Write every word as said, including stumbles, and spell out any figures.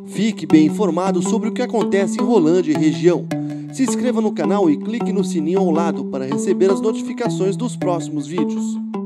Fique bem informado sobre o que acontece em Rolândia e região. Se inscreva no canal e clique no sininho ao lado para receber as notificações dos próximos vídeos.